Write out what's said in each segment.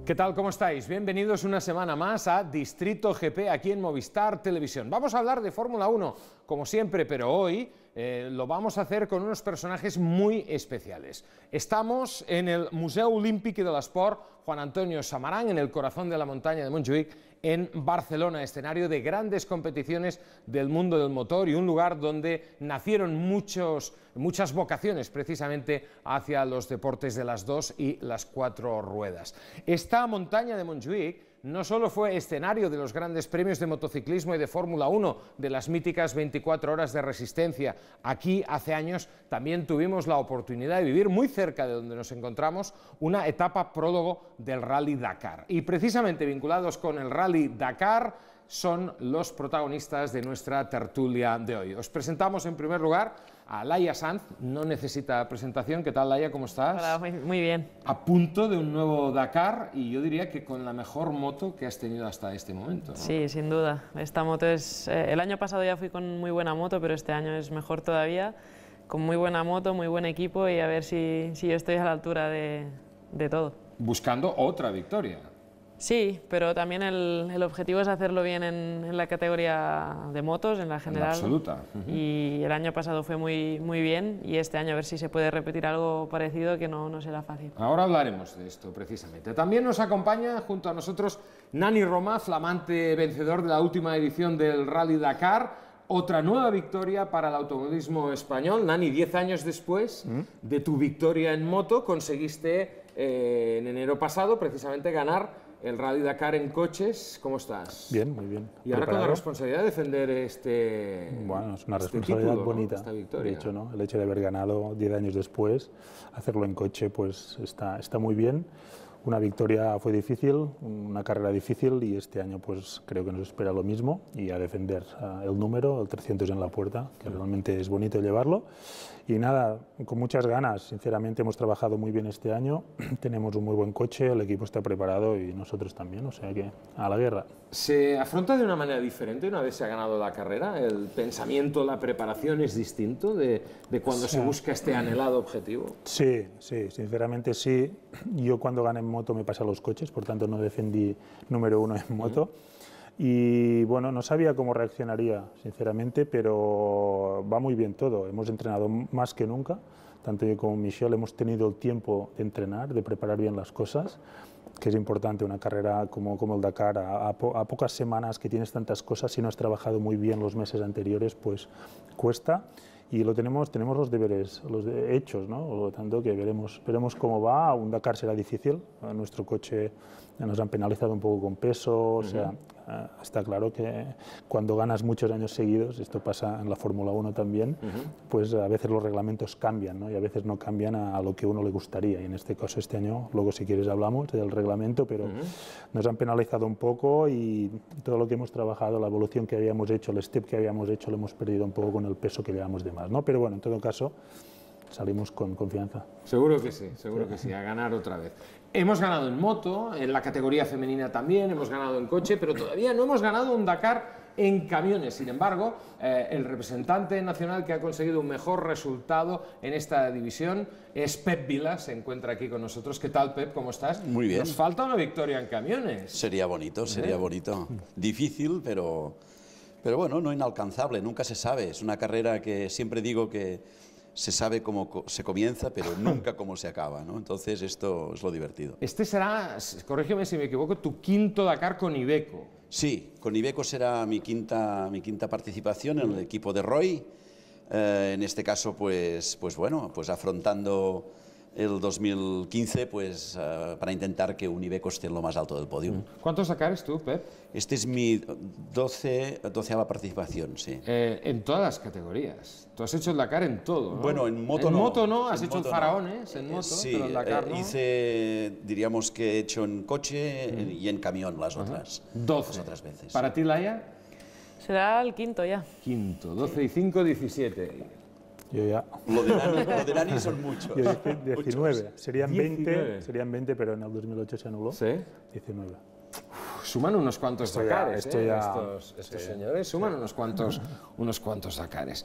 ¿Qué tal? ¿Cómo estáis? Bienvenidos una semana más a Distrito GP aquí en Movistar Televisión. Vamos a hablar de Fórmula 1 como siempre, pero hoy lo vamos a hacer con unos personajes muy especiales. Estamos en el Museu Olímpic de l'Esport Juan Antonio Samarán, en el corazón de la montaña de Montjuïc, en Barcelona, escenario de grandes competiciones del mundo del motor y un lugar donde nacieron muchas vocaciones precisamente hacia los deportes de las dos y las cuatro ruedas. Esta montaña de Montjuïc no solo fue escenario de los grandes premios de motociclismo y de Fórmula 1, de las míticas 24 horas de resistencia. Aquí, hace años, también tuvimos la oportunidad de vivir muy cerca de donde nos encontramos una etapa prólogo del Rally Dakar. Y precisamente vinculados con el Rally Dakar son los protagonistas de nuestra tertulia de hoy. Os presentamos en primer lugar a Laia Sanz, no necesita presentación. ¿Qué tal, Laia? ¿Cómo estás? Hola, muy bien. A punto de un nuevo Dakar y yo diría que con la mejor moto que has tenido hasta este momento, ¿no? Sí, sin duda. Esta moto es... el año pasado ya fui con muy buena moto, pero este año es mejor todavía, con muy buena moto, muy buen equipo y a ver si yo estoy a la altura de todo. Buscando otra victoria. Sí, pero también el objetivo es hacerlo bien en la categoría de motos, en la general. En la absoluta. Y el año pasado fue muy bien y este año a ver si se puede repetir algo parecido, que no será fácil. Ahora hablaremos de esto precisamente. También nos acompaña junto a nosotros Nani Roma, flamante vencedor de la última edición del Rally Dakar. Otra nueva victoria para el automovilismo español. Nani, 10 años después de tu victoria en moto, conseguiste en enero pasado precisamente ganar el Rally Dakar en coches. ¿Cómo estás? Bien, muy bien. Y ahora con la responsabilidad de defender Bueno, es una responsabilidad título, bonita, ¿no? Esta victoria. De hecho, ¿no? El hecho de haber ganado 10 años después, hacerlo en coche, pues está muy bien. Una victoria fue difícil, una carrera difícil y este año pues creo que nos espera lo mismo y a defender el número, el 300 en la puerta, que realmente es bonito llevarlo. Y nada, con muchas ganas, sinceramente hemos trabajado muy bien este año, tenemos un muy buen coche, el equipo está preparado y nosotros también, o sea que a la guerra. ¿Se afronta de una manera diferente una vez se ha ganado la carrera? ¿El pensamiento, la preparación es distinto de cuando se busca este anhelado objetivo? Sí, sinceramente sí. Yo cuando gané en moto me pasé a los coches, por tanto no defendí número uno en moto. Y bueno, no sabía cómo reaccionaría, sinceramente, pero va muy bien todo. Hemos entrenado más que nunca, tanto yo como Michelle hemos tenido el tiempo de entrenar, de preparar bien las cosas, que es importante una carrera como el Dakar, a pocas semanas que tienes tantas cosas, si no has trabajado muy bien los meses anteriores, pues cuesta. Y tenemos los deberes hechos, ¿no? Por lo tanto, que veremos cómo va. Un Dakar será difícil, nuestro coche nos han penalizado un poco con peso, o sea, está claro que cuando ganas muchos años seguidos, esto pasa en la Fórmula 1 también, pues a veces los reglamentos cambian, ¿no? Y a veces no cambian a lo que uno le gustaría, y en este caso este año, luego si quieres hablamos del reglamento, pero nos han penalizado un poco y todo lo que hemos trabajado, la evolución que habíamos hecho, el step que habíamos hecho, lo hemos perdido un poco con el peso que llevamos de más, ¿no? Pero bueno, en todo caso, salimos con confianza. Seguro que sí, a ganar otra vez. Hemos ganado en moto, en la categoría femenina también, hemos ganado en coche, pero todavía no hemos ganado un Dakar en camiones. Sin embargo, el representante nacional que ha conseguido un mejor resultado en esta división es Pep Vila, se encuentra aquí con nosotros. ¿Qué tal, Pep? ¿Cómo estás? Muy bien. Nos falta una victoria en camiones. Sería bonito, sería bonito. Difícil, pero bueno, no inalcanzable, nunca se sabe. Es una carrera que siempre digo que se sabe cómo se comienza, pero nunca cómo se acaba, ¿no? Entonces esto es lo divertido. Este será, corrígeme si me equivoco, tu quinto Dakar con Iveco. Sí, con Iveco será mi quinta participación en el equipo de Roy. En este caso, pues bueno, pues afrontando el 2015 pues, para intentar que un Iveco esté en lo más alto del podio. ¿Cuántos Dakares tú, Pep? Este es mi 12ª participación, sí. En todas las categorías. Tú has hecho el Dakar en todo, ¿no? Bueno, en moto no. En moto no, has en hecho el moto Faraones, no. en moto, Sí, pero el Dakar no. diríamos que he hecho en coche y en camión las otras. 12. Las otras veces. ¿Para ti, Laia? Será el quinto ya. Quinto, 12 y 5, 17. Yo ya. Lo de Nani son muchos. Yo dije 19, Muchos. serían 19. 20, pero en el 2008 se anuló. ¿Sí? 19. Suman unos cuantos Dakares, esto ya, estos señores suman unos cuantos Dakares.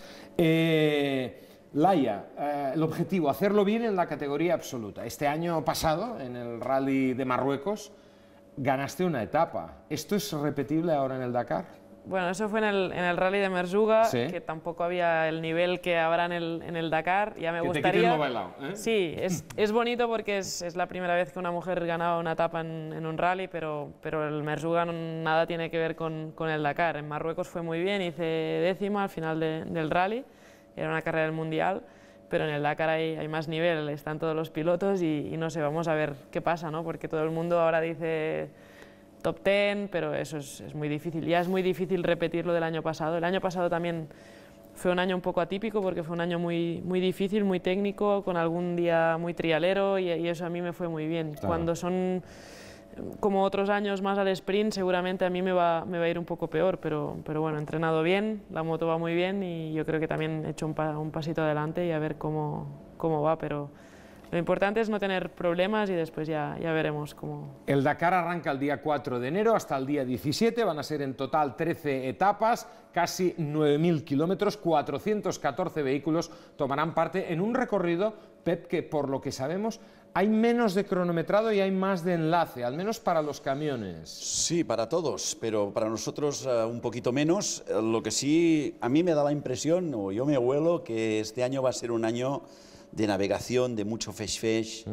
Laia, el objetivo, hacerlo bien en la categoría absoluta. Este año pasado, en el Rally de Marruecos, ganaste una etapa. ¿Esto es repetible ahora en el Dakar? Bueno, eso fue en el Rally de Merzouga, Sí. que tampoco había el nivel que habrá en el Dakar. Ya me Que te gustaría. quiten lo bailado, ¿eh? Sí, es bonito porque es la primera vez que una mujer ganaba una etapa en un rally, pero el Merzouga nada tiene que ver con el Dakar. En Marruecos fue muy bien, hice décima al final del rally, era una carrera del mundial, pero en el Dakar hay más nivel, están todos los pilotos y no sé, vamos a ver qué pasa, ¿no? Porque todo el mundo ahora dice top 10, pero eso es muy difícil. Ya es muy difícil repetir lo del año pasado. El año pasado también fue un año un poco atípico porque fue un año muy difícil, muy técnico, con algún día muy trialero y eso a mí me fue muy bien. Claro. Cuando son como otros años más al sprint, seguramente a mí me va a ir un poco peor, pero bueno, he entrenado bien, la moto va muy bien y yo creo que también he hecho un pasito adelante y a ver cómo va, pero lo importante es no tener problemas y después ya veremos cómo. El Dakar arranca el día 4 de enero hasta el día 17, van a ser en total 13 etapas, casi 9.000 kilómetros, 414 vehículos tomarán parte en un recorrido, Pep, que por lo que sabemos hay menos de cronometrado y hay más de enlace, al menos para los camiones. Sí, para todos, pero para nosotros un poquito menos. Lo que sí, a mí me da la impresión, o yo me huelo, que este año va a ser un año de navegación, de mucho fesh-fesh,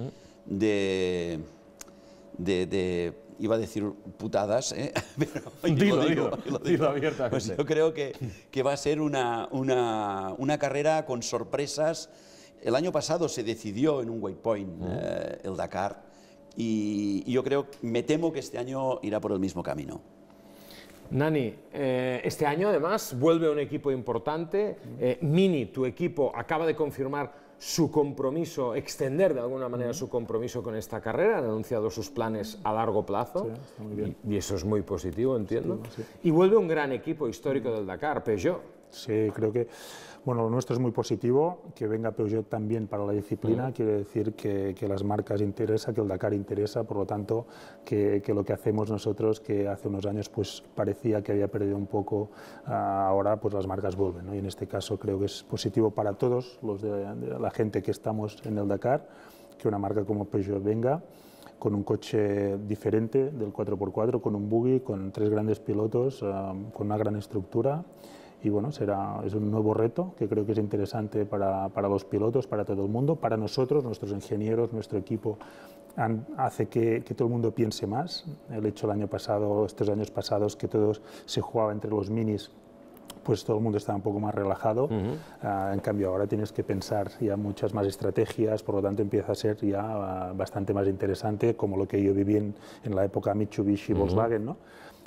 iba a decir putadas, ¿eh? Pero Dilo abiertamente. Pues yo creo que va a ser una carrera con sorpresas. El año pasado se decidió en un waypoint el Dakar y yo me temo que este año irá por el mismo camino. Nani, este año además vuelve un equipo importante. Mini, tu equipo, acaba de confirmar su compromiso, extender de alguna manera su compromiso con esta carrera, han anunciado sus planes a largo plazo. Sí, está muy bien. Y eso es muy positivo, entiendo. Sí. Y vuelve un gran equipo histórico del Dakar, Peugeot. Sí, creo que bueno, lo nuestro es muy positivo, que venga Peugeot también para la disciplina, quiere decir que las marcas interesa, que el Dakar interesa, por lo tanto, que lo que hacemos nosotros, que hace unos años pues parecía que había perdido un poco, ahora pues las marcas vuelven, ¿no? Y en este caso creo que es positivo para todos los de la gente que estamos en el Dakar, que una marca como Peugeot venga con un coche diferente del 4x4, con un buggy, con 3 grandes pilotos, con una gran estructura. Y bueno, es un nuevo reto que creo que es interesante para los pilotos, para todo el mundo, para nosotros, nuestros ingenieros, nuestro equipo, hace que todo el mundo piense más. El hecho el año pasado, estos años pasados, que todos se jugaba entre los minis, pues todo el mundo estaba un poco más relajado. En cambio ahora tienes que pensar ya muchas más estrategias, por lo tanto empieza a ser ya bastante más interesante, como lo que yo viví en la época Mitsubishi y Volkswagen, ¿no?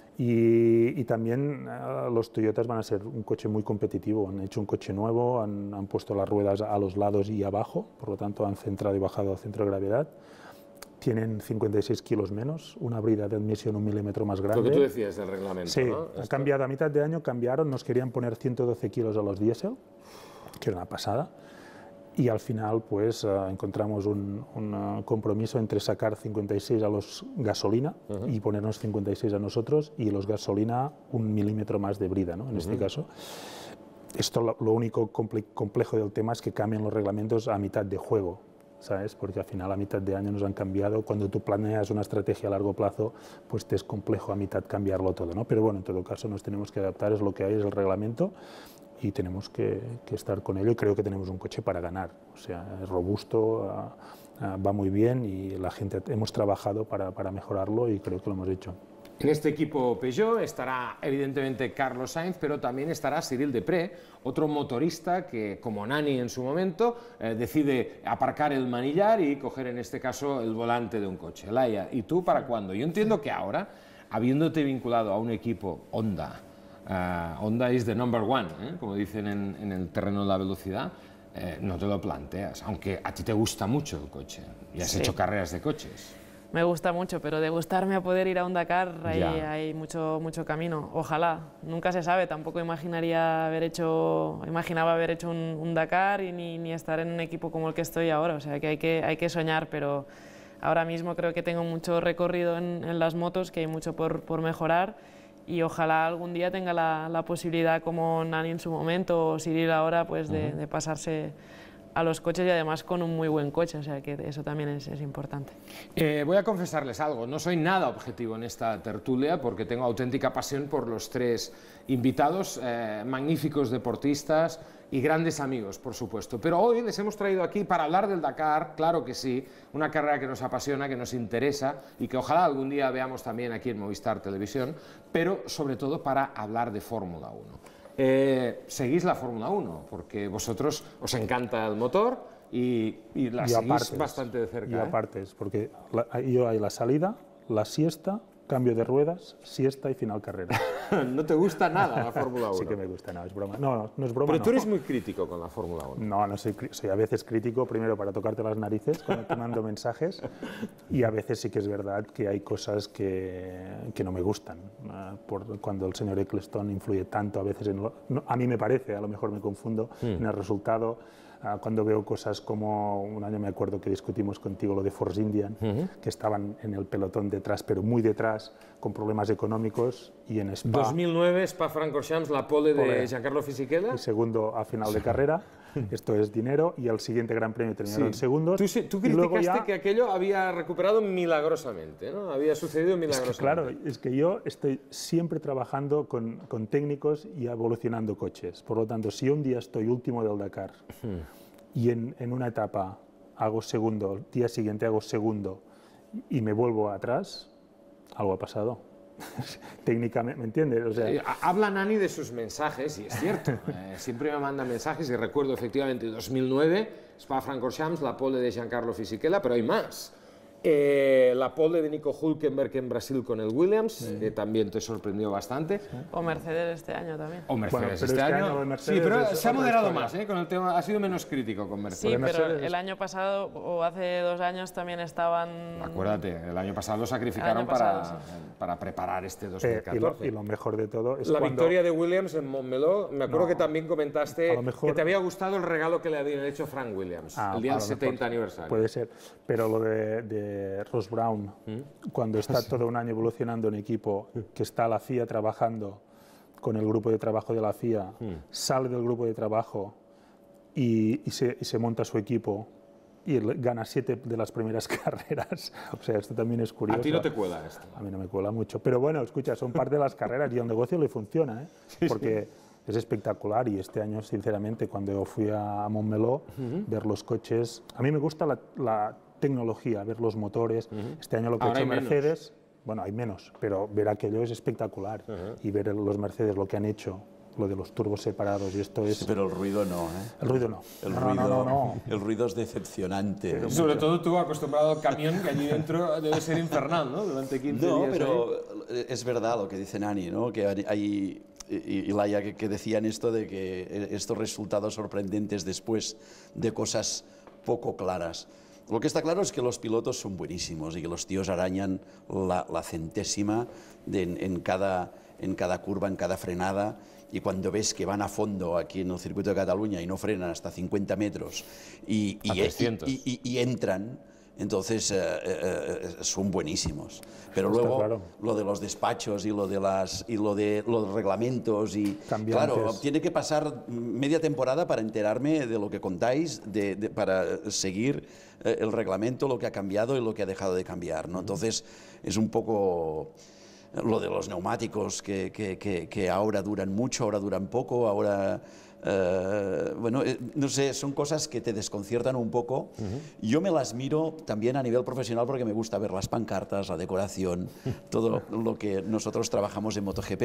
Y también los Toyotas van a ser un coche muy competitivo, han hecho un coche nuevo, han puesto las ruedas a los lados y abajo, por lo tanto han centrado y bajado al centro de gravedad. Tienen 56 kilos menos, una brida de admisión 1 milímetro más grande. Lo que tú decías del reglamento, sí, ¿no? Ha cambiado, a mitad de año cambiaron, nos querían poner 112 kilos a los diésel, que era una pasada. Y al final pues encontramos un compromiso entre sacar 56 a los gasolina y ponernos 56 a nosotros, y los gasolina 1 milímetro más de brida, ¿no? En este caso. Esto lo único complejo del tema es que cambian los reglamentos a mitad de juego, ¿sabes? Porque al final a mitad de año nos han cambiado. Cuando tú planeas una estrategia a largo plazo, pues te es complejo a mitad cambiarlo todo, ¿no? Pero bueno, en todo caso nos tenemos que adaptar, es lo que hay, es el reglamento. Y tenemos que estar con ello, y creo que tenemos un coche para ganar. O sea, es robusto, va muy bien, y la gente hemos trabajado para mejorarlo y creo que lo hemos hecho. En este equipo Peugeot estará evidentemente Carlos Sainz, pero también estará Cyril Depré, otro motorista que, como Nani en su momento, decide aparcar el manillar y coger en este caso el volante de un coche. Laia, ¿y tú para cuándo? Yo entiendo que ahora, habiéndote vinculado a un equipo Honda, Honda is the number one, como dicen en el terreno de la velocidad, no te lo planteas, aunque a ti te gusta mucho el coche y has hecho carreras de coches. Me gusta mucho, pero de gustarme a poder ir a un Dakar hay mucho camino. Ojalá, nunca se sabe, tampoco imaginaba haber hecho un Dakar y ni estar en un equipo como el que estoy ahora, o sea que hay que soñar, pero ahora mismo creo que tengo mucho recorrido en las motos, que hay mucho por mejorar, y ojalá algún día tenga la posibilidad, como Nani en su momento o Cyril ahora, pues de pasarse a los coches y además con un muy buen coche, o sea que eso también es importante. Voy a confesarles algo, no soy nada objetivo en esta tertulia porque tengo auténtica pasión por los tres invitados, magníficos deportistas y grandes amigos, por supuesto. Pero hoy les hemos traído aquí para hablar del Dakar, claro que sí, una carrera que nos apasiona, que nos interesa y que ojalá algún día veamos también aquí en Movistar Televisión, pero sobre todo para hablar de Fórmula 1. Seguís la Fórmula 1, porque vosotros os encanta el motor y la seguís bastante de cerca. Y aparte, porque yo hay la salida, la siesta, cambio de ruedas, siesta y final carrera. ¿No te gusta nada la Fórmula 1? Sí que me gusta, no, es broma. No, no es broma. Pero tú eres muy crítico con la Fórmula 1. No, no soy a veces crítico, primero para tocarte las narices cuando te mando mensajes, y a veces sí que es verdad que hay cosas que no me gustan. Cuando el señor Ecclestone influye tanto a veces a mí me parece, a lo mejor me confundo en el resultado. Cuando veo cosas como, un año me acuerdo que discutimos contigo lo de Force Indian, que estaban en el pelotón detrás, pero muy detrás, con problemas económicos, y en Spa... 2009, Spa-Francorchamps, la pole de Giancarlo Fisichella. Y segundo a final de carrera, esto es dinero, y el siguiente Gran Premio terminaron segundos. Tú criticaste que aquello había recuperado milagrosamente, ¿no? Había sucedido milagrosamente. Claro, es que yo estoy siempre trabajando con técnicos y evolucionando coches. Por lo tanto, si un día estoy último del Dakar y en una etapa hago segundo, el día siguiente hago segundo y me vuelvo atrás, algo ha pasado. Técnicamente, ¿me entiendes? O sea, habla Nani de sus mensajes, y es cierto, siempre me manda mensajes, y recuerdo efectivamente 2009, Spa-Francorchamps, la pole de Giancarlo Fisichella, pero hay más. La pole de Nico Hülkenberg en Brasil con el Williams, que también te sorprendió bastante. O Mercedes este año también. O Mercedes bueno, este año. Mercedes Sí, pero se ha moderado historia. más, con el tema, ha sido menos crítico con Mercedes. Sí, pero el año pasado o hace 2 años también estaban... Acuérdate, el año pasado lo sacrificaron para preparar este 2014. Y lo mejor de todo es la victoria de Williams en Montmeló. Me acuerdo que también comentaste que te había gustado el regalo que le había hecho Frank Williams el día del 70 aniversario. Puede ser, pero lo de Ross Brown, cuando está todo un año evolucionando en equipo, que está la FIA trabajando con el grupo de trabajo de la FIA, sale del grupo de trabajo y se monta su equipo y gana 7 de las primeras carreras. O sea, esto también es curioso. ¿A ti no te cuela esto? A mí no me cuela mucho. Pero bueno, escucha, son parte de las carreras y al negocio le funciona, porque es espectacular. Y este año, sinceramente, cuando fui a Montmeló, ver los coches... A mí me gusta la tecnología, ver los motores. Este año lo que ha hecho Mercedes... Bueno, hay menos, pero ver aquello es espectacular. Y ver los Mercedes, lo que han hecho, lo de los turbos separados, y esto es... Sí, pero el ruido no, El ruido no. El ruido es decepcionante. Pero sobre todo tú, acostumbrado al camión, que allí dentro debe ser infernal, ¿no? Durante 15 días. No, pero es verdad lo que dice Nani, ¿no? Que hay... Y Laia que decían esto de que estos resultados sorprendentes después de cosas poco claras. Lo que está claro es que los pilotos son buenísimos y que los tíos arañan la centésima en cada curva, en cada frenada, y cuando ves que van a fondo aquí en el circuito de Cataluña y no frenan hasta 50 metros y entran, entonces son buenísimos. Pero luego claro. Lo de los despachos y lo de los reglamentos y cambiantes. Claro, tiene que pasar media temporada para enterarme de lo que contáis, para seguir el reglamento, lo que ha cambiado y lo que ha dejado de cambiar, ¿no? Entonces es un poco lo de los neumáticos que ahora duran mucho, ahora duran poco, ahora... bueno, no sé, son cosas que te desconciertan un poco. Yo me las miro también a nivel profesional porque me gusta ver las pancartas, la decoración, todo lo que nosotros trabajamos en MotoGP,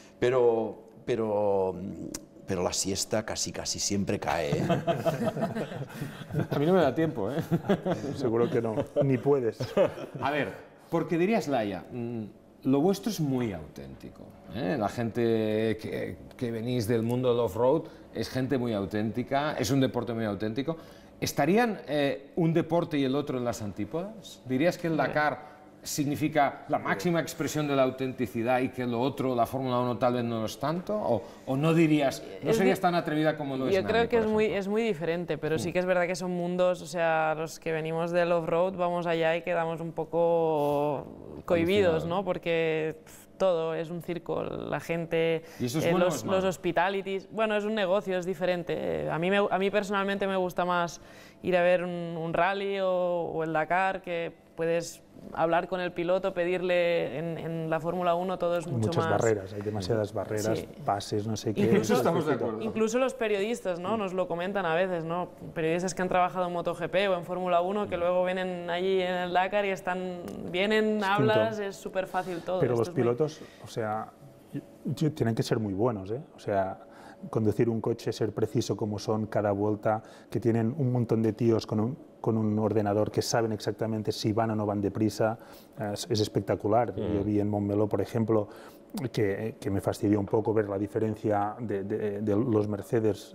pero la siesta casi siempre cae, ¿eh? A mí no me da tiempo, ¿eh? Seguro que no, ni puedes. A ver, porque dirías, Laia, lo vuestro es muy auténtico, ¿eh? La gente que venís del mundo del off-road es gente muy auténtica, es un deporte muy auténtico. ¿Estarían un deporte y el otro en las antípodas? ¿Dirías que el Dakar significa la máxima expresión de la autenticidad y que lo otro, la Fórmula 1 tal vez no lo es tanto? ¿O no dirías, no serías tan atrevida como lo es Yo Nani, creo que por es muy diferente, pero sí que es verdad que son mundos, o sea, los que venimos del off-road vamos allá y quedamos un poco cohibidos, ¿no? Porque todo es un circo, la gente, ¿Y eso es bueno o es malo? los hospitalities, bueno, es un negocio, es diferente. A mí personalmente me gusta más ir a ver un rally o el Dakar, que puedes hablar con el piloto, pedirle en la Fórmula 1 todo es mucho muchas más... barreras, hay demasiadas barreras, Sí. pases, no sé qué. Incluso estamos de acuerdo. Incluso los periodistas, ¿no? Nos lo comentan a veces, ¿no? Periodistas que han trabajado en MotoGP o en Fórmula 1 que luego vienen allí en el Dakar y vienen, hablas, es súper fácil todo. Pero Esto los es muy- pilotos, o sea, tienen que ser muy buenos, ¿eh? O sea, conducir un coche, ser preciso como son cada vuelta, que tienen un montón de tíos con un ordenador que saben exactamente si van o no van deprisa, es espectacular. Yo vi en Montmeló, por ejemplo, que me fastidió un poco ver la diferencia de los Mercedes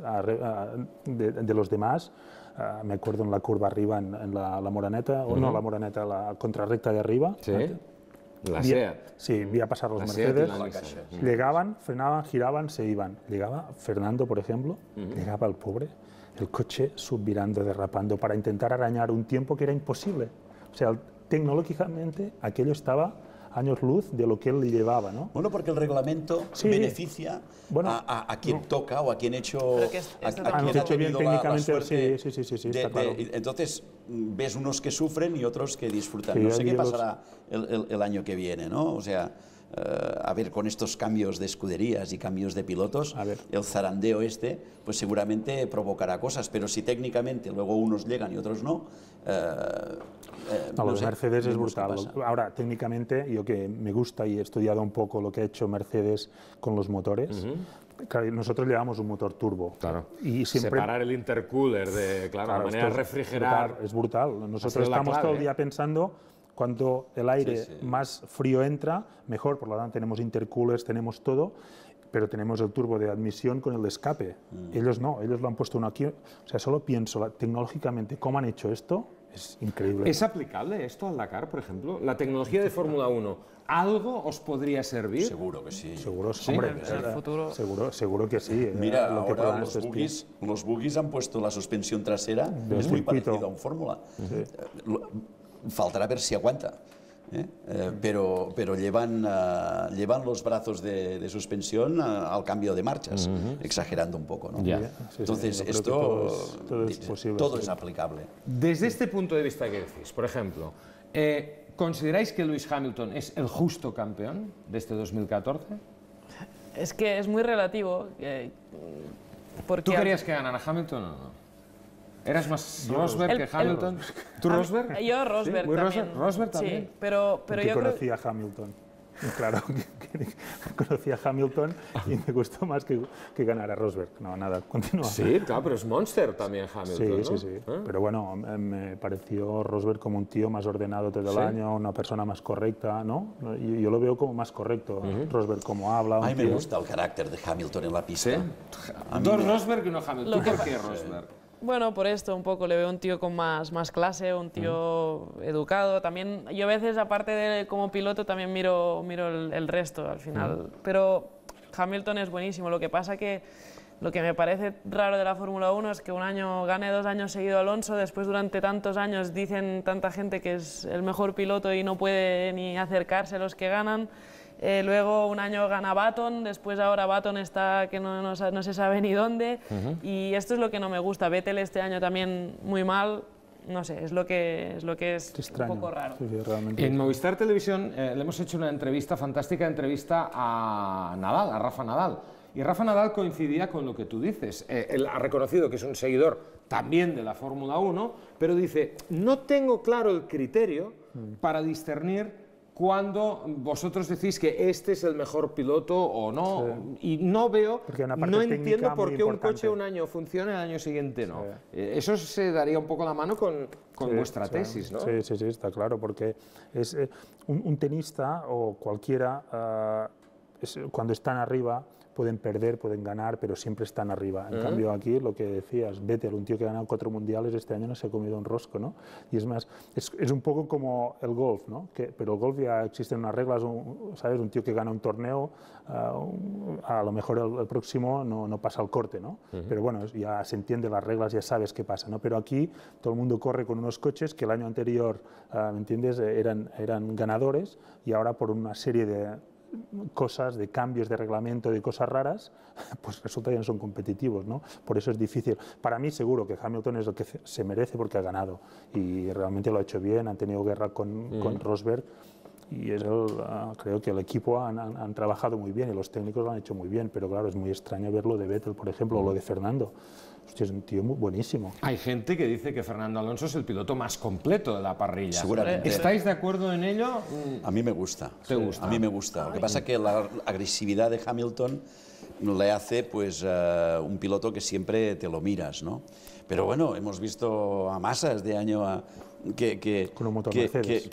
de los demás. Me acuerdo en la curva arriba, en la Moraneta, o no la Moraneta, la contrarrecta de arriba. Sí. La Vi- SEAT. Sí, vi a pasar los La SEAT y Mercedes, la Nissan. llegaban, frenaban, giraban, se iban. Llegaba Fernando, por ejemplo, llegaba el pobre, el coche subvirando, derrapando, para intentar arañar un tiempo que era imposible. O sea, tecnológicamente aquello estaba años luz de lo que él llevaba, ¿no? Bueno, porque el reglamento Sí. beneficia Bueno, a quien toca o a quien ha hecho, Pero que a esto quien tampoco- ha hecho bien tenido la técnicamente, suerte sí, está claro. entonces ves unos que sufren y otros que disfrutan. Sí, No sé qué yo los- pasará el año que viene, ¿no? O sea, a ver, con estos cambios de escuderías y cambios de pilotos, A ver. el zarandeo pues seguramente provocará cosas, pero si técnicamente luego unos llegan y otros no, No, lo de sé, Mercedes es veremos qué brutal. pasa. Ahora, técnicamente, yo que me gusta y he estudiado un poco lo que ha hecho Mercedes con los motores, claro, nosotros llevamos un motor turbo. Claro. Y siempre... Separar el intercooler de, claro, Claro, la manera de esto refrigerar. Es brutal. sido Nosotros la estamos clave, todo el día pensando cuanto el aire Sí, sí. más frío entra, mejor. Por lo tanto, tenemos intercoolers, tenemos todo, pero tenemos el turbo de admisión con el de escape. Ellos no, ellos lo han puesto uno aquí. O sea, solo pienso tecnológicamente cómo han hecho esto, es increíble. ¿Es aplicable esto al Dakar, por ejemplo? ¿La tecnología de Fórmula 1 algo os podría servir? Seguro que sí. Seguro, hombre, en el futuro. seguro que sí. Mira, lo que ahora puedan los estos buggies han puesto la suspensión trasera, es muy circuito. parecido a un Fórmula. Faltará ver si aguanta. Pero llevan los brazos de suspensión al cambio de marchas, exagerando un poco, ¿no? Ya. Sí, sí, Entonces, yo creo que esto todo es posible, todo sí. es aplicable. Desde este punto de vista que decís, por ejemplo, ¿consideráis que Lewis Hamilton es el justo campeón de este 2014? Es que es muy relativo. Porque ¿Tú querías que ganara Hamilton o no? ¿Eras más Rosberg que El- Hamilton? ¿Tú Rosberg? Yo Rosberg ¿Sí? ¿Muy también. Rosberg también? Sí, pero que yo creo... conocía a Hamilton. Y claro, conocí a Hamilton y me gustó más que ganar a Rosberg. No, nada, continúa. Sí, claro, pero es Monster también Sí, Hamilton, ¿no? sí. ¿Eh? Pero bueno, me pareció Rosberg como un tío más ordenado todo el Sí. año, una persona más correcta, ¿no? Yo lo veo como más correcto. Rosberg como habla. A mí un me tío- gusta el carácter de Hamilton en la ¿Sí? pista. A mí Dos me- Rosberg y uno Hamilton. Lo que ¿Tú por qué Rosberg? Bueno, por esto un poco, le veo un tío con más clase, un tío educado. También, yo a veces, aparte de como piloto, también miro el resto al final. Pero Hamilton es buenísimo. Lo que pasa que lo que me parece raro de la Fórmula 1 es que un año gane 2 años seguido Alonso, después durante tantos años dicen tanta gente que es el mejor piloto y no puede ni acercarse a los que ganan. Luego un año gana Button, después ahora Button está que no se sabe ni dónde. Y esto es lo que no me gusta. Vettel este año también muy mal. No sé, es lo que es Qué extraño. un poco raro. Sí, realmente. En Movistar Televisión le hemos hecho una entrevista, fantástica entrevista a Nadal, a Rafa Nadal. Y Rafa Nadal coincidía con lo que tú dices. Él ha reconocido que es un seguidor también de la Fórmula 1, pero dice, no tengo claro el criterio para discernir cuando vosotros decís que este es el mejor piloto o no, y no veo, Porque hay una parte no técnica entiendo por muy qué un importante. coche un año funciona y el año siguiente no. Eso se daría un poco la mano con Sí, vuestra sí, tesis, ¿no? Sí, está claro, porque es un tenista o cualquiera cuando están arriba pueden perder, pueden ganar, pero siempre están arriba. En cambio aquí, lo que decías, Vettel, un tío que ha ganado 4 mundiales, este año no se ha comido un rosco, ¿no? Y es más, es un poco como el golf, ¿no? Pero el golf ya existen unas reglas, ¿sabes? Un tío que gana un torneo, a lo mejor el próximo no pasa el corte, ¿no? Pero bueno, ya se entiende las reglas, ya sabes qué pasa, ¿no? Pero aquí todo el mundo corre con unos coches que el año anterior, ¿me entiendes?, eran ganadores, y ahora por una serie de cosas, de cambios de reglamento, de cosas raras, pues resulta que no son competitivos, ¿no? Por eso es difícil. Para mí seguro que Hamilton es el que se merece porque ha ganado y realmente lo ha hecho bien, han tenido guerra con Rosberg y creo que el equipo han trabajado muy bien y los técnicos lo han hecho muy bien, pero claro, es muy extraño ver lo de Vettel, por ejemplo, o lo de Fernando. Hostia, es un tío muy buenísimo. Hay gente que dice que Fernando Alonso es el piloto más completo de la parrilla. Seguramente. ¿Estáis de acuerdo en ello? A mí me gusta. ¿Te gusta? A mí me gusta. Lo que pasa es que la agresividad de Hamilton le hace pues un piloto que siempre te lo miras, ¿no? Pero bueno, hemos visto a Massa este año con un motor Mercedes.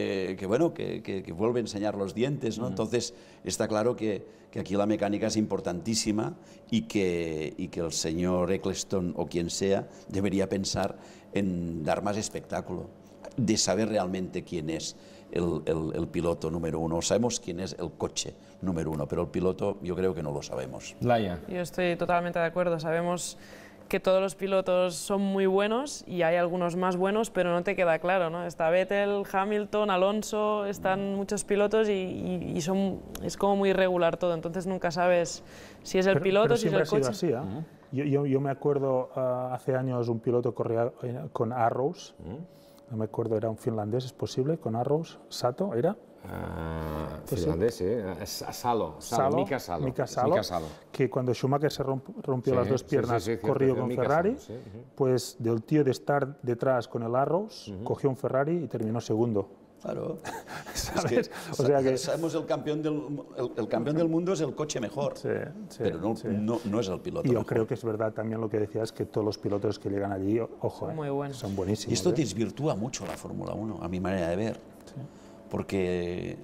que vuelve a enseñar los dientes, ¿no? Entonces está claro que aquí la mecánica es importantísima y que el señor Eccleston o quien sea debería pensar en dar más espectáculo, de saber realmente quién es el piloto número uno. Sabemos quién es el coche número uno, pero el piloto yo creo que no lo sabemos. Laia. Yo estoy totalmente de acuerdo. Sabemos que todos los pilotos son muy buenos y hay algunos más buenos, pero no te queda claro, ¿no? Está Vettel, Hamilton, Alonso, están muchos pilotos y es como muy irregular todo, entonces nunca sabes si es el piloto, si es el coche. Pero siempre ha sido así, ¿eh? Yo me acuerdo hace años un piloto corría con Arrows, no me acuerdo, era un finlandés, ¿es posible? Con Arrows, Sato, ¿era? Finlandés, Salo, Mika Salo. Que cuando Schumacher se rompió las dos piernas, corrió con Ferrari, pues del tío de estar detrás con el Arrows, cogió un Ferrari y terminó segundo. Claro. ¿Sabes? O sea que sabemos el campeón del mundo es el coche mejor, pero no es el piloto. Y yo mejor. creo que es verdad también lo que decías, que todos los pilotos que llegan allí, ojo, muy buenos. Son buenísimos. Y esto desvirtúa mucho la Fórmula 1, a mi manera de ver. Porque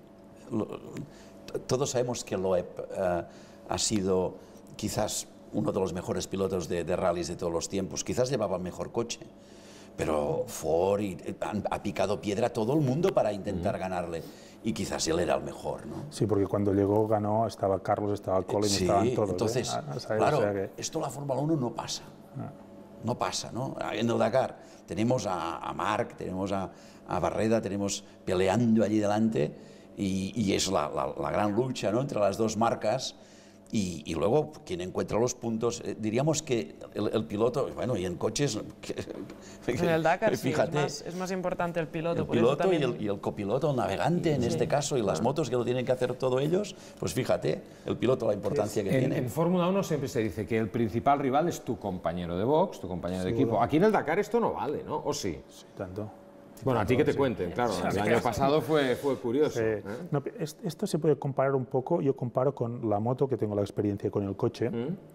todos sabemos que Loeb ha sido quizás uno de los mejores pilotos de rallies de todos los tiempos, quizás llevaba el mejor coche, pero Ford ha picado piedra a todo el mundo para intentar ganarle, y quizás él era el mejor, ¿no? Sí, porque cuando llegó, ganó, estaba Carlos, estaba Collins, estaban todos. Entonces, claro, esto en la Fórmula 1 no pasa. No pasa, ¿no? En el Dakar tenemos a Marc, tenemos a Barreda, tenemos peleando allí delante y es la gran lucha, ¿no?, entre las dos marcas y luego quien encuentra los puntos, diríamos que el piloto, bueno, y en coches... En el Dakar fíjate, sí, es más importante el piloto. El piloto también... y el copiloto, el navegante en este caso, y las motos que lo tienen que hacer todos ellos, pues fíjate, el piloto la importancia que tiene. En Fórmula 1 siempre se dice que el principal rival es tu compañero de box, tu compañero de equipo. Aquí en el Dakar esto no vale, ¿no? ¿O sí? Sí, tanto. Bueno, a ti que te cuenten, claro. El año pasado fue curioso. No, esto se puede comparar un poco, yo comparo con la moto, que tengo la experiencia con el coche.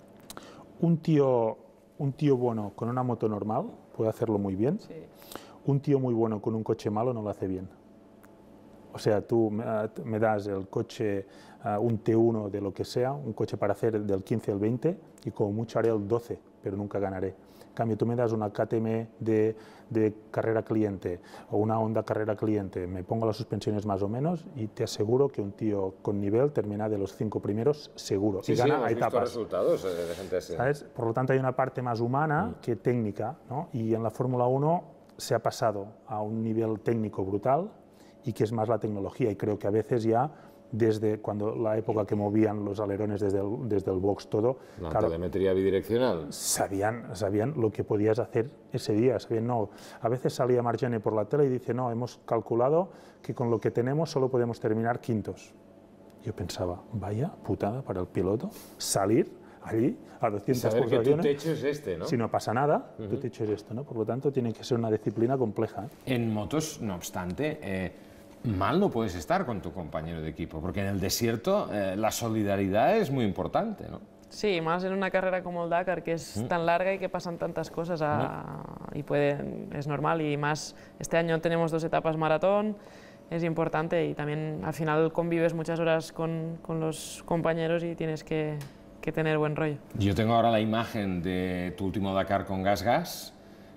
Un tío bueno con una moto normal puede hacerlo muy bien. Un tío muy bueno con un coche malo no lo hace bien. O sea, tú me das el coche, un T1 de lo que sea, un coche para hacer del 15 al 20 y como mucho haré el 12, pero nunca ganaré. En cambio, tú me das una KTM de carrera cliente o una Honda carrera cliente, me pongo las suspensiones más o menos y te aseguro que un tío con nivel termina de los 5 primeros seguro. Sí, y gana a visto etapas. Resultados de gente así. ¿Sabes? Por lo tanto, hay una parte más humana que técnica, ¿no? Y en la Fórmula 1 se ha pasado a un nivel técnico brutal y que es más la tecnología. Y creo que a veces ya, desde cuando la época que movían los alerones desde el box todo, la telemetría bidireccional. Sabían lo que podías hacer ese día. No, a veces salía Marjane por la tele y dice, no, hemos calculado que con lo que tenemos solo podemos terminar quintos. Yo pensaba, vaya putada para el piloto, salir allí a 200 saber que pulsaciones, tu techo es este, ¿no? Si no pasa nada, tu techo es esto, ¿no? Por lo tanto, tiene que ser una disciplina compleja, ¿eh? En motos, no obstante, mal no puedes estar con tu compañero de equipo, porque en el desierto la solidaridad es muy importante, ¿no? Sí, más en una carrera como el Dakar, que es tan larga y que pasan tantas cosas y es normal. Y más, este año tenemos 2 etapas maratón es importante y también al final convives muchas horas con los compañeros y tienes que tener buen rollo. Yo tengo ahora la imagen de tu último Dakar con Gas.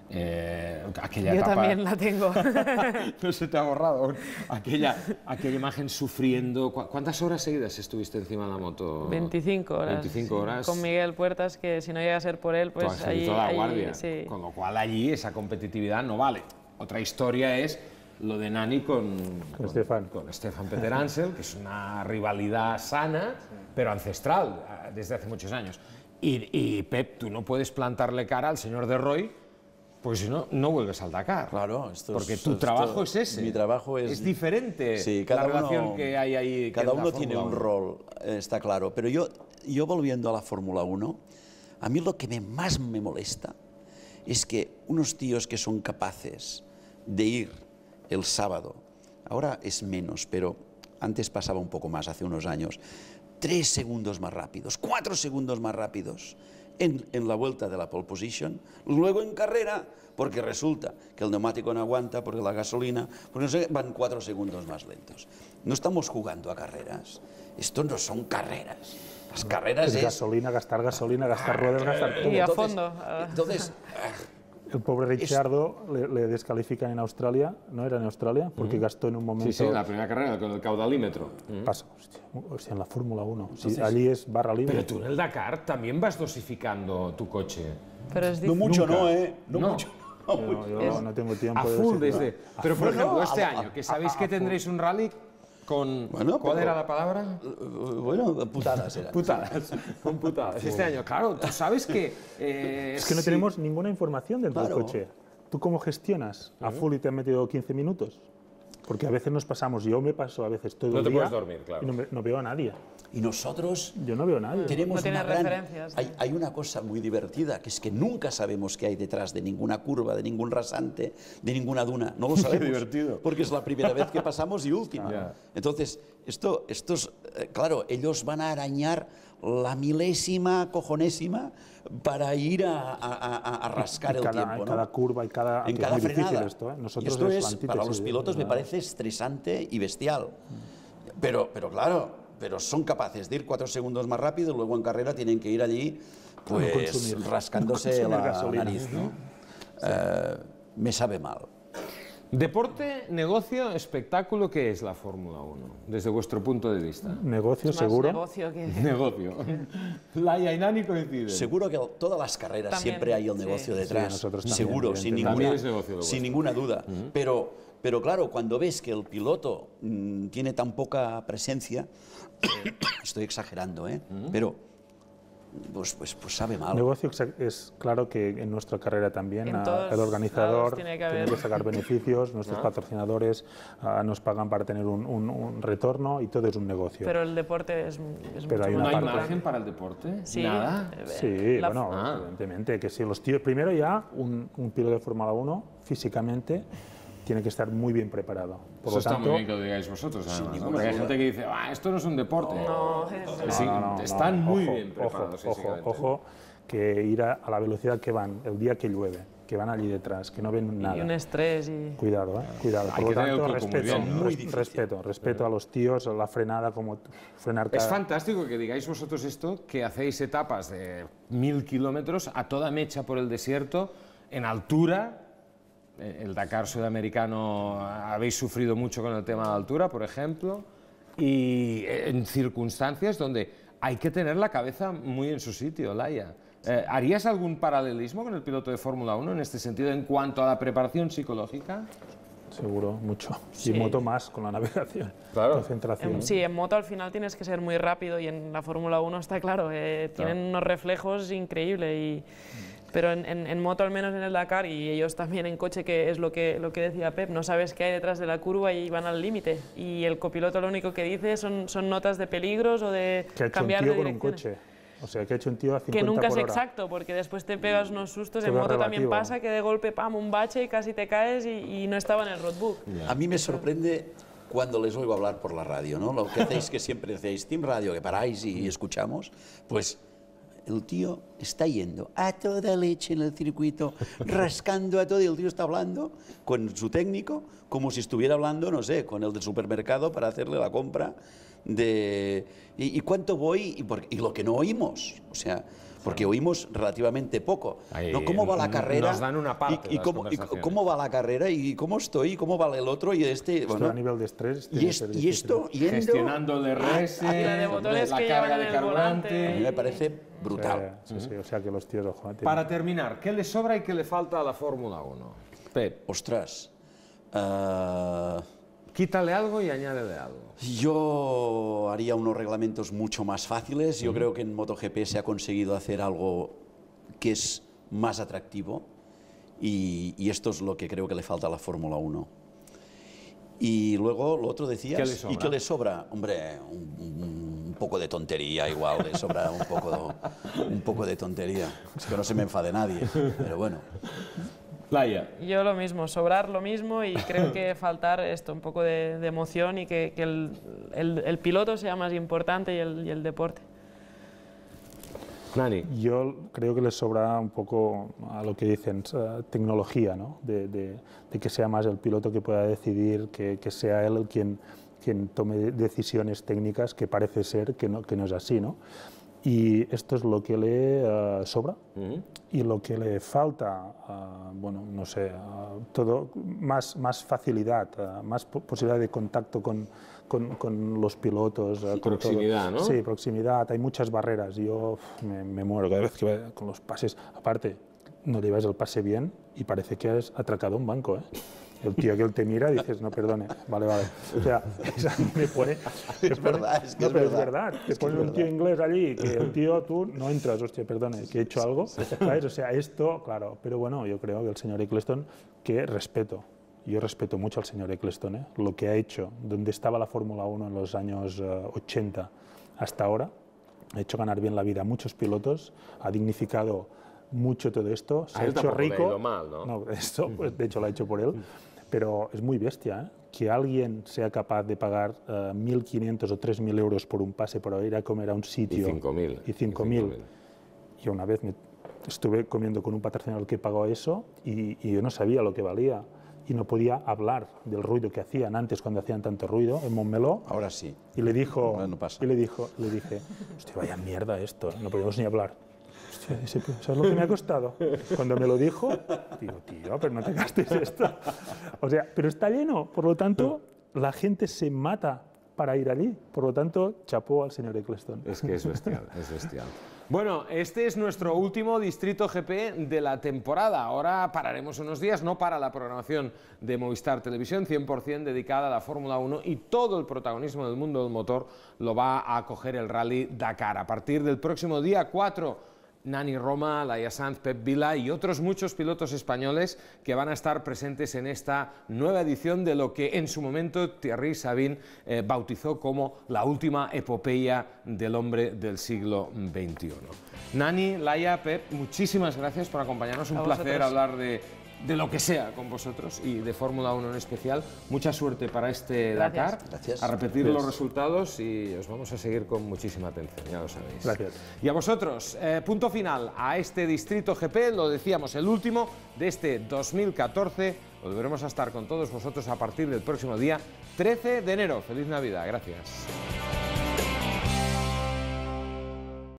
Aquella Yo etapa, también la tengo. no se te ha borrado aquella imagen sufriendo. ¿Cuántas horas seguidas estuviste encima de la moto? 25 horas. 25 horas. Con Miguel Puertas, que si no llega a ser por él, pues allí toda la guardia. Sí. Con lo cual allí esa competitividad no vale. Otra historia es lo de Nani con Stefan Peter Ansel, que es una rivalidad sana, pero ancestral, desde hace muchos años. Y Pep, tú no puedes plantarle cara al señor de Roy, pues si no, no vuelves al Dakar. Claro, porque tu trabajo es ese. Mi trabajo es diferente. Sí, la relación que hay ahí. Cada uno tiene un rol, está claro. Pero yo volviendo a la Fórmula 1, a mí lo que más me molesta es que unos tíos que son capaces de ir el sábado, ahora es menos, pero antes pasaba un poco más, hace unos años, 3 segundos más rápidos, 4 segundos más rápidos en la vuelta de la pole position, luego en carrera, porque resulta que el neumático no aguanta, porque la gasolina, porque no sé, van 4 segundos más lentos. No estamos jugando a carreras, esto no son carreras. Las carreras es gasolina, gastar ruedas, gastar todo. Y a fondo. Entonces, el pobre Ricciardo le descalifican en Australia, ¿no era en Australia? Porque gastó en un momento... Sí, en la primera carrera con el caudalímetro. Pasa, hostia, en la Fórmula 1. Sí, allí es barra libre. Pero tú en el Dakar también vas dosificando tu coche. Pero es no mucho, Nunca. No mucho. Yo no tengo tiempo A de full dosificar. desde... Pero por ejemplo, este año, que sabéis que tendréis un rally con... ¿Cuál era la palabra? Bueno, putadas eran. Putadas, con putadas. Este año, claro, tú sabes que... Es que no tenemos ninguna información dentro del coche. ¿Tú cómo gestionas? ¿A full y te han metido 15 minutos? Porque a veces nos pasamos, yo me paso a veces todo el día... No te puedes dormir, claro. Y no veo a nadie. Y nosotros Yo no veo a nadie. tenemos No tiene una gran... referencias. Hay una cosa muy divertida, que es que nunca sabemos qué hay detrás de ninguna curva, de ningún rasante, de ninguna duna. No lo sabemos. divertido. Porque es la primera vez que pasamos y última. Ya. Entonces, estos, claro, ellos van a arañar la milésima, cojonésima, para ir a rascar el tiempo, ¿no? Cada curva y cada... En que cada es muy frenada. difícil esto, ¿eh? Nosotros Esto es la es, para antítesis los de- pilotos me parece estresante y bestial. Pero claro, son capaces de ir 4 segundos más rápido y luego en carrera tienen que ir allí pues consumir. rascándose No consumir la gasolina. nariz, ¿no? Me sabe mal. Deporte, negocio, espectáculo, ¿qué es la Fórmula 1? Desde vuestro punto de vista. Negocio, más seguro. negocio que... Negocio. Laia y Nani coinciden. Seguro que todas las carreras También, siempre hay el sí. negocio Sí, detrás. nosotros también, Seguro, sin evidentemente. También es negocio lo sin vuestro. ninguna duda. Pero claro, cuando ves que el piloto tiene tan poca presencia, estoy exagerando, pero pues sabe mal. Negocio es claro que en nuestra carrera también En todos el organizador lados tiene que haber- sacar beneficios, nuestros patrocinadores nos pagan para tener un retorno y todo es un negocio. Pero el deporte es Pero mucho hay ¿No una hay más parte- margen para el deporte? Sí, Nada. Sí, la- bueno, evidentemente que sí. Los tíos, primero ya un piloto de Fórmula 1 físicamente tiene que estar muy bien preparado. Por Eso lo está tanto, muy bien que lo digáis vosotros, además, ¿no? ninguna Porque hay duda. gente que dice, esto no es un deporte. No, Sí, están muy bien ojo, preparados ojo, físicamente. ojo, que ir a la velocidad que van, el día que llueve, que van allí detrás, que no ven nada. y un estrés y... Cuidado, cuidado. Hay Por que lo tener el tanto, coco muy respeto, bien, ¿no? Muy difícil. respeto a los tíos, a la frenada, como frenar Es cada... fantástico que digáis vosotros esto, que hacéis etapas de 1000 kilómetros a toda mecha por el desierto, en altura. El Dakar sudamericano habéis sufrido mucho con el tema de la altura, por ejemplo, y en circunstancias donde hay que tener la cabeza muy en su sitio, Laia. ¿Harías algún paralelismo con el piloto de Fórmula 1 en este sentido en cuanto a la preparación psicológica? Seguro, mucho. Sí. Y moto más con la navegación. Claro. Concentración. Sí, en moto al final tienes que ser muy rápido y en la Fórmula 1 está claro, tienen unos reflejos increíbles. Pero en moto, al menos en el Dakar, y ellos también en coche, que es lo que decía Pep, no sabes qué hay detrás de la curva y van al límite. Y el copiloto lo único que dice son notas de peligros o de ¿Qué ha hecho un cambiar tío de con un direcciones. coche? O sea, que ha hecho un tío a 50 Que nunca es por hora. exacto, porque después te pegas unos sustos. Todo En moto también relativo. pasa que de golpe, pam, un bache y casi te caes y no estaba en el roadbook. A mí me sorprende cuando les oigo hablar por la radio, ¿no? Lo que hacéis, que siempre hacéis Team Radio, que paráis y escuchamos, pues el tío está yendo a toda leche en el circuito, rascando a todo, y el tío está hablando con su técnico como si estuviera hablando, no sé, con el del supermercado para hacerle la compra de... ¿Y cuánto voy? Y lo que no oímos, o sea... Porque oímos relativamente poco. Ahí, ¿no? ¿Cómo va la carrera? Nos dan una parte y cómo va la carrera y cómo estoy, cómo va el otro y este. Bueno, a nivel de estrés. Y esto yendo, gestionando el RS, la carga de carburante. A mí me parece brutal. Sí, o sea que los tíos, ojo. Para terminar, ¿qué le sobra y qué le falta a la Fórmula 1? Pep. Ostras. Quítale algo y añádele algo. Yo haría unos reglamentos mucho más fáciles. Yo creo que en MotoGP se ha conseguido hacer algo que es más atractivo y esto es lo que creo que le falta a la Fórmula 1. Y luego lo otro decías, ¿Qué le sobra? ¿Y qué le sobra? Hombre, un poco de tontería igual, le sobra un poco de tontería. Es que no se me enfade nadie, pero bueno. Laia. Yo lo mismo, sobrar lo mismo y creo que faltar esto, un poco de emoción y que el piloto sea más importante y el deporte. Nani. Yo creo que les sobra un poco a lo que dicen, tecnología, ¿no? De que sea más el piloto que pueda decidir, que sea él quien tome decisiones técnicas, que parece ser que no es así, ¿no? Y esto es lo que le sobra y lo que le falta, bueno, no sé, todo, más facilidad, más posibilidad de contacto con los pilotos. Proximidad, ¿no? Sí, proximidad, hay muchas barreras. Yo me muero cada vez que voy con los pases. Aparte, no llevas el pase bien y parece que has atracado un banco, ¿eh? El tío que él te mira y dices, no, perdone, vale. O sea, esa me pone... Es verdad, es que no, pero es verdad. Te pones un tío inglés allí, que el tío, tú no entras, hostia, perdone, que he hecho algo, ¿sabes? O sea, esto, claro, pero bueno, yo creo que el señor Ecclestone, que respeto, yo respeto mucho al señor Ecclestone, ¿eh? Lo que ha hecho, donde estaba la Fórmula 1 en los años 80 hasta ahora, ha hecho ganar bien la vida a muchos pilotos, ha dignificado mucho todo esto, se ha hecho rico. Le ha ido mal, ¿no? No, esto, pues, de hecho, lo ha hecho por él. Pero es muy bestia, ¿eh? Que alguien sea capaz de pagar 1.500 o 3.000 euros por un pase para ir a comer a un sitio. Y 5.000. Y 5.000. Yo una vez estuve comiendo con un patrocinador que pagó eso y yo no sabía lo que valía. Y no podía hablar del ruido que hacían antes cuando hacían tanto ruido en Montmeló. Ahora sí. Y le dijo, Ahora no pasa. le dije, hostia, vaya mierda esto, no podíamos ni hablar. Hostia, ¿sabes lo que me ha costado? Cuando me lo dijo, digo, tío, pero no te gastes esto. O sea, pero está lleno, por lo tanto, la gente se mata para ir allí. Por lo tanto, chapó al señor Ecclestone. Es que es bestial, es bestial. Bueno, este es nuestro último Distrito GP de la temporada. Ahora pararemos unos días, no para la programación de Movistar Televisión, 100% dedicada a la Fórmula 1 y todo el protagonismo del mundo del motor lo va a coger el Rally Dakar. A partir del próximo día 4, Nani Roma, Laia Sanz, Pep Vila y otros muchos pilotos españoles que van a estar presentes en esta nueva edición de lo que en su momento Thierry Sabine bautizó como la última epopeya del hombre del siglo XXI. Nani, Laia, Pep, muchísimas gracias por acompañarnos. Un placer hablar de lo que sea con vosotros y de Fórmula 1 en especial. Mucha suerte para este Dakar. Gracias. A repetir los resultados y os vamos a seguir con muchísima atención, ya lo sabéis. Gracias. Y a vosotros, punto final a este Distrito GP, lo decíamos, el último de este 2014. Volveremos a estar con todos vosotros a partir del próximo día 13 de enero. ¡Feliz Navidad! Gracias.